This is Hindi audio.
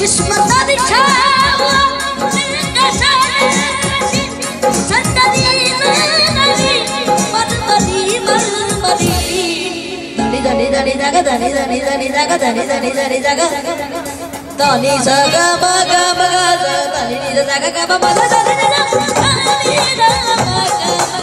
किस्मत दिखावा संतरी नदी मरमरी धनी धनी जगा धनी धनी धनी जगा धनी धनी धनी जगा धनी जगा मगा मगा धनी जगा मगा मगा धनी जगा